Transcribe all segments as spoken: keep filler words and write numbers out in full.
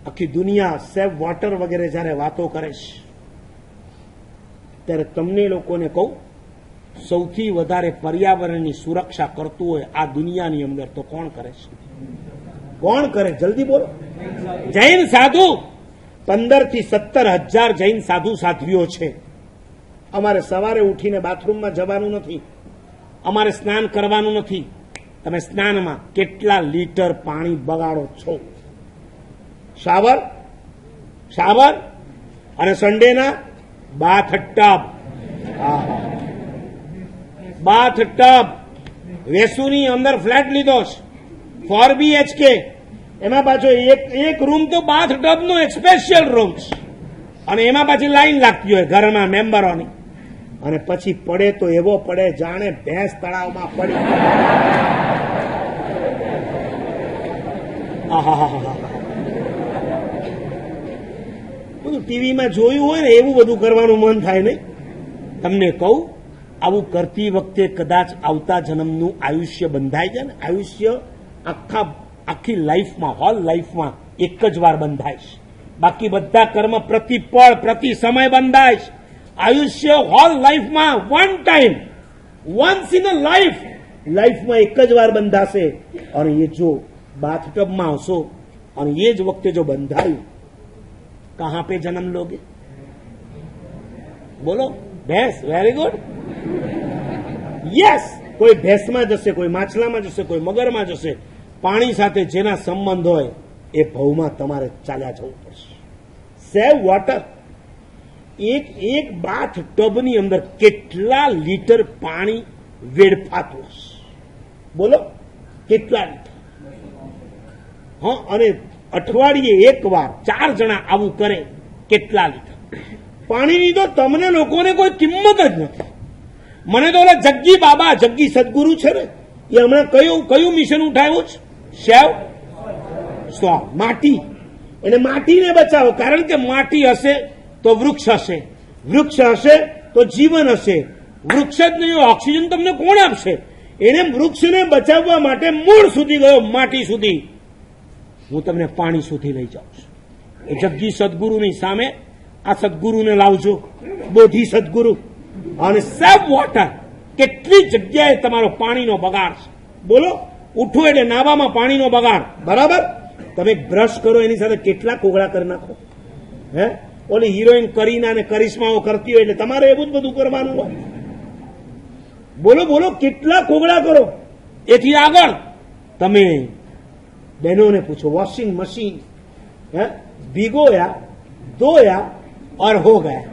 આખી દુનિયા save water વગેરે જયારે વાતો કરે છે ત્યારે તમને લોકોને કહું, સૌથી વધારે પર્યાવરણની સુરક્ષા કરતું હોય આ દુનિયાની અંદર તો કોણ કરે છે? કોણ કરે? જલ્દી બોલો. જૈન સાધુ. પંદર થી સત્તર હજાર જૈન સાધુ સાધ્વીઓ છે. અમારે સવારે ઉઠીને બાથરૂમમાં જવાનું નથી, અમારે સ્નાન કરવાનું નથી. તમે સ્નાનમાં કેટલા લીટર પાણી બગાડો છો? શાવર શાવર અને સન્ડેના બાથ ટબ. બાથ ટબ. વેસુની અંદર ફ્લેટ લીધો છે ફોર બીએચકે, એમાં પાછો એક એક રૂમ તો બાથ ટબનો એક સ્પેશિયલ રૂમ છે અને એમાં પાછી લાઈન લાગતી હોય ઘરમાં મેમ્બરોની. અને પછી પડે તો એવો પડે જાણે ભેંસ તળાવમાં પડી. બધું ટીવીમાં જોયું હોય ને એવું બધું કરવાનું મન થાય નહીં. તમને કહું, આવું કરતી વખતે કદાચ આવતા જન્મનું આયુષ્ય બંધાય છે ને, આયુષ્ય આખા આખી લાઈફમાં, હોલ લાઈફમાં એક જ વાર બંધાય છે. બાકી બધા કર્મ પ્રતિ પળ પ્રતિ સમય બંધાય છે. આયુષ્ય હોલ લાઈફમાં one time, once in a life, લાઈફમાં એક જ વાર બંધાશે. અને એ જો બાથટબમાં આવશો અને એ જ વખતે જો બંધાયું, કહાં પે જન્મ લોગે? બોલો. ભેંસ. Very good. યસ. કોઈ ભેંસમાં જશે, કોઈ માછલામાં જશે, કોઈ મગરમાં જશે. પાણી સાથે જેના સંબંધ હોય એ ભવમાં તમારે ચાલ્યા જવું પડશે. Save water. એક એક બાથ ટબની અંદર કેટલા લીટર પાણી વેડફાતું હશે? બોલો, કેટલા લીટર? હા, અને અઠવાડિયે એક વાર ચાર જણા આવું કરે, કેટલા લીટર પાણીની તો તમને લોકોને કોઈ કિંમત જ નથી. મને તો ઓલા જગ્ગી બાબા, જગ્ગી સદગુરુ છે ને, એ હમણાં કયું કયું મિશન ઉઠાવ્યું છે? સેવ સોલ. માટી. એને માટીને બચાવો, કારણ કે માટી હશે તો વૃક્ષ હશે, વૃક્ષ હશે તો જીવન હશે. વૃક્ષ જ નહીં, ઓક્સિજન તમને કોણ આપશે? એને વૃક્ષને બચાવવા માટે મૂળ સુધી ગયો, માટી સુધી. હું તમને પાણી સુધી લઈ જાઉં છું. એ જગ્ગી સદગુરુની સામે આ સદગુરુને લાવજો, બોધી સદગુરુ. અને સેવ વોટર. કેટલી જગ્યાએ તમારો પાણીનો બગાડ છે? બોલો. ઉઠો એટલે નાવામાં પાણીનો બગાડ. બરાબર. તમે બ્રશ કરો એની સાથે કેટલા કોગળા કરી નાખો? હે, ઓલી હિરોઈન કરીના અને કરિશ્માઓ કરતી હોય એટલે તમારે એવું જ બધું કરવાનું હોય. બોલો બોલો, કેટલા કોગળા કરો? એથી આગળ તમે બહેનોને પૂછો, વોશિંગ મશીન હે, ભીગોયા, ધોયા और हो ગયા.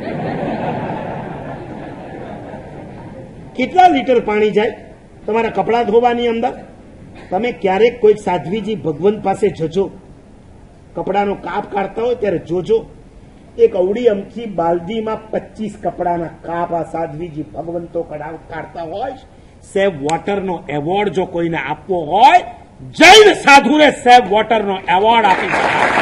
કેટલા લીટર પાણી જાય તમારા કપડાં ધોવાની અંદર? તમે ક્યારેક કોઈ સાધ્વીજી ભગવંત પાસે જજો, કપડાનો કાપ કાઢતા હોય ત્યારે જોજો, એક અવડી અમથી બાલદીમાં પચીસ કપડાના કાપ આ સાધ્વીજી ભગવંતો કાઢતા હોય. સેવ વોટરનો એવોર્ડ જો કોઈને આપવો હોય, જૈન સાધુને સેવ વોટરનો એવોર્ડ આપી શકાય.